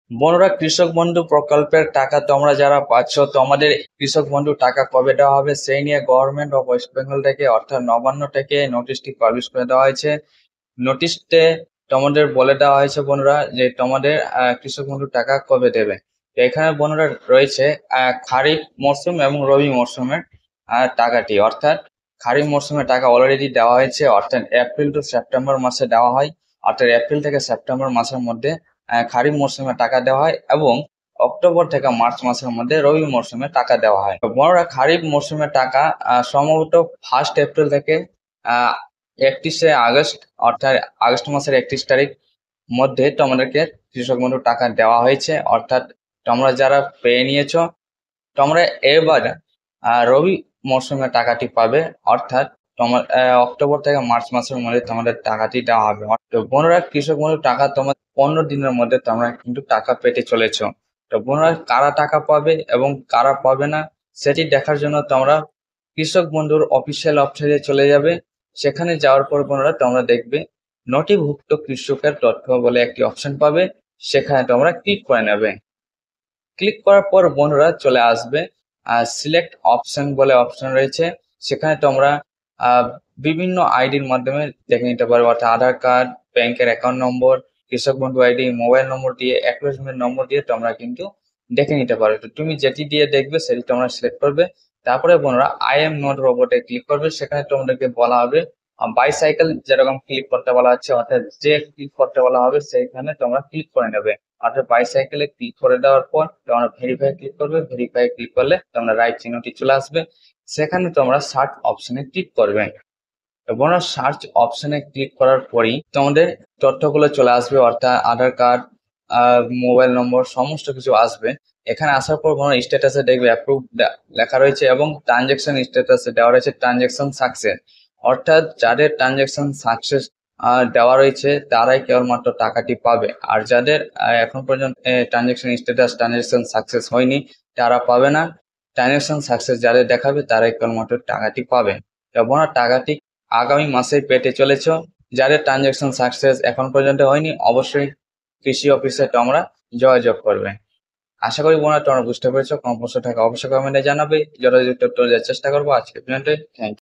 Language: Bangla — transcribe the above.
বন্ধুরা, কৃষক বন্ধু প্রকল্পের টাকা তোমরা যারা পাচ্ছ, তোমাদের কৃষক বন্ধু টাকা কবে দেওয়া হবে সেই নিয়ে গভর্নমেন্ট অফ ওয়েস্ট বেঙ্গল থেকে অর্থাৎ নবান্ন থেকে নোটিশটি পাবলিশ করে দেওয়া হয়েছে। নোটিশতে তোমাদের বলে দেওয়া হয়েছে বন্ধুরা যে তোমাদের কৃষক বন্ধু টাকা কবে দেবে। তো এখানে বন্ধুরা রয়েছে খারিফ মরশুম এবং রবি মরশুমের টাকাটি, অর্থাৎ খারিফ মরশুমের টাকা অলরেডি দেওয়া হয়েছে, অর্থাৎ এপ্রিল টু সেপ্টেম্বর মাসে দেওয়া হয়। অর্থাৎ এপ্রিল থেকে সেপ্টেম্বর মাসের মধ্যে খারিফ মরশুমে টাকা দেওয়া হয় এবং অক্টোবর থেকে মার্চ মাসের মধ্যে রবি মরশুমে টাকা দেওয়া হয়। তো বড়রা খারিফ মরশুমের টাকা সম্ভবত 1 এপ্রিল থেকে 31 আগস্ট, অর্থাৎ আগস্ট মাসের 31 তারিখ মধ্যে তোমাদেরকে কৃষক বন্ধু টাকা দেওয়া হয়েছে। অর্থাৎ তোমরা যারা পেয়ে নিয়েছো, তোমরা এবার রবি মরশুমে টাকাটি পাবে, অর্থাৎ তোমার অক্টোবর থেকে মার্চ মাসের মধ্যে তোমাদের টাকাটি দেওয়া হবে। তো বোনরা, কৃষক বন্ধু টাকা তোমার 15 দিনের মধ্যে তোমরা কিন্তু টাকা পেতে চলেছ। তো বোনরা, কারা টাকা পাবে এবং কারা পাবে না সেটি দেখার জন্য তোমরা কৃষক বন্ধুর অফিসিয়াল ওয়েবসাইটে চলে যাবে। সেখানে যাওয়ার পর বোনরা তোমরা দেখবে নথিভুক্ত কৃষকের তথ্য বলে একটি অপশন পাবে, সেখানে তোমরা ক্লিক করে নেবে। ক্লিক করার পর বন্ধুরা চলে আসবে সিলেক্ট অপশন বলে অপশন রয়েছে, সেখানে তোমরা বিভিন্ন আইডির মাধ্যমে দেখে নিতে পারবে, অর্থাৎ আধার কার্ড, ব্যাংকের অ্যাকাউন্ট নম্বর, কৃষক বন্ধু আইডি, মোবাইল নম্বর দিয়ে, অ্যাকনোলেজমেন্ট নম্বর দিয়ে তোমরা কিন্তু দেখে নিতে পারবে। তো তুমি যেটি দিয়ে দেখবে সেটি তোমরা সিলেক্ট করবে। তারপরে বন্ধুরা আই এম নট রোবটে ক্লিক করবে, সেখানে তোমাদেরকে বলা হবে বাইসাইকেল যেরকম ক্লিক করতে বলা হচ্ছে, অর্থাৎ যে ক্লিক করতে বলা হবে সেইখানে তোমরা ক্লিক করে নেবে। অর্থাৎ বাইসাইকেলে ক্লিক করে দেওয়ার পর তোমরা ভেরিফাই ক্লিক করবে। ভেরিফাই ক্লিক করলে তোমরা রাইট চিহ্নটি চলে আসবে, সেখানে তোমরা সার্চ অপশনে ক্লিক করবে এবং সার্চ অপশনে ক্লিক করার পরেই তোমাদের তথ্যগুলো চলে আসবে, অর্থাৎ আধার কার্ড, মোবাইল নম্বর সমস্ত কিছু আসবে। এখানে আসার পর কোনো স্ট্যাটাসে দেখবে অ্যাপ্রুভ লেখা রয়েছে এবং ট্রানজেকশন স্ট্যাটাসে দেওয়া রয়েছে ট্রানজেকশন সাকসেস, অর্থাৎ যাদের ট্রানজেকশন সাকসেস দেওয়া রয়েছে তারাই কেবলমাত্র টাকাটি পাবে, আর যাদের এখন পর্যন্ত ট্রানজেকশন সাকসেস হয়নি তারা পাবে না। ট্রানজেকশন সাকসেস যাদের দেখাবে তারাই কেবলমাত্র টাকাটি পাবে এবং টাকাটি আগামী মাসে পেতে চলেছ। যাদের ট্রানজেকশন সাকসেস এখন পর্যন্ত হয়নি অবশ্যই কৃষি অফিসে তোমরা যোগাযোগ করবে। আশা করি বোনা তোমরা বুঝতে পেরেছো। কোনো প্রশ্ন থাকে অবশ্যই কমেন্টে জানাবে, যথাযথ উত্তর দেওয়ার চেষ্টা করবো। আজকে পর্যন্ত থ্যাংক ইউ।